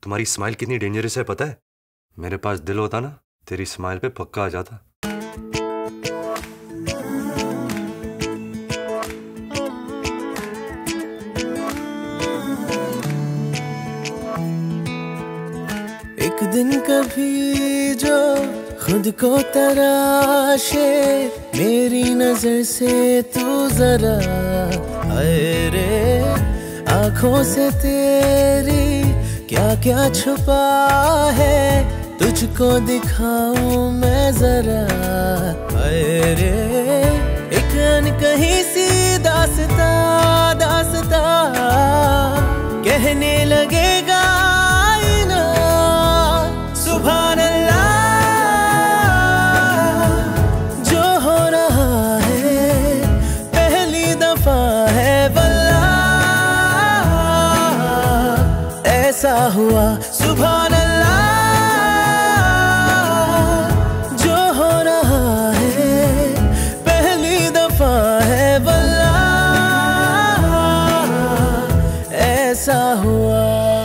तुम्हारी स्माइल कितनी डेंजरस है पता है? मेरे पास दिल होता ना, तेरी स्माइल पे पक्का आ जाता। एक दिन कभी जो खुद को तराशे, मेरी नजर से तू जरा अरे आंखों से तेरी क्या क्या छुपा है, तुझको दिखाऊं मैं जरा अरे एक अनकही सी दास्ता दास्ता कहने लगेगा आईना सुभान अल्लाह। जो हो रहा है पहली दफा है वल्लाह, ऐसा हुआ सुभान अल्लाह। जो हो रहा है पहली दफा है वल्लाह, ऐसा हुआ।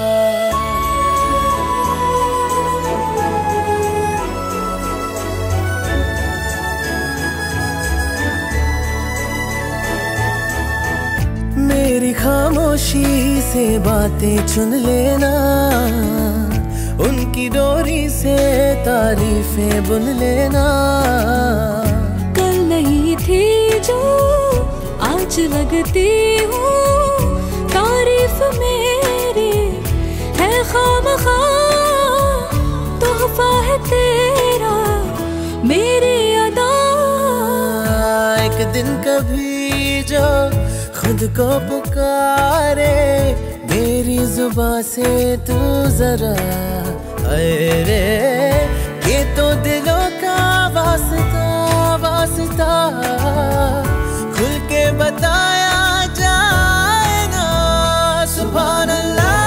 मेरी खामोशी से बातें चुन लेना, उनकी डोरी से तारीफें बुन लेना। कल नहीं थी जो आज लगती हूँ, तारीफ मेरी है खामखा, तोहफा है तेरा मेरी अदा। एक दिन कभी जो खुद को पुकारे, मेरी जुबां से तू जरा अरे ये तो दिलों का वास्ता वास्ता, खुल के बताया जाए ना सुभान अल्लाह।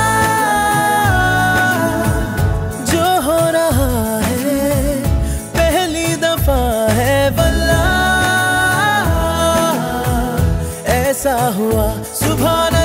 जो हो रहा है पहली दफा है वल्लाह, ऐसा हुआ सुभान